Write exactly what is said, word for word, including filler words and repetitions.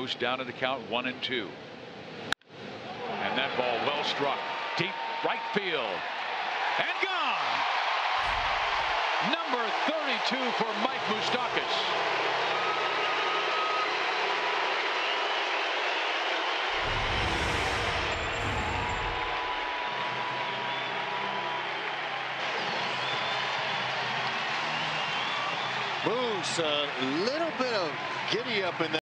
Moose down to the count one and two. And that ball well struck. Deep right field. And gone. Number thirty-two for Mike Moustakas. Moose, a little bit of giddy up in there.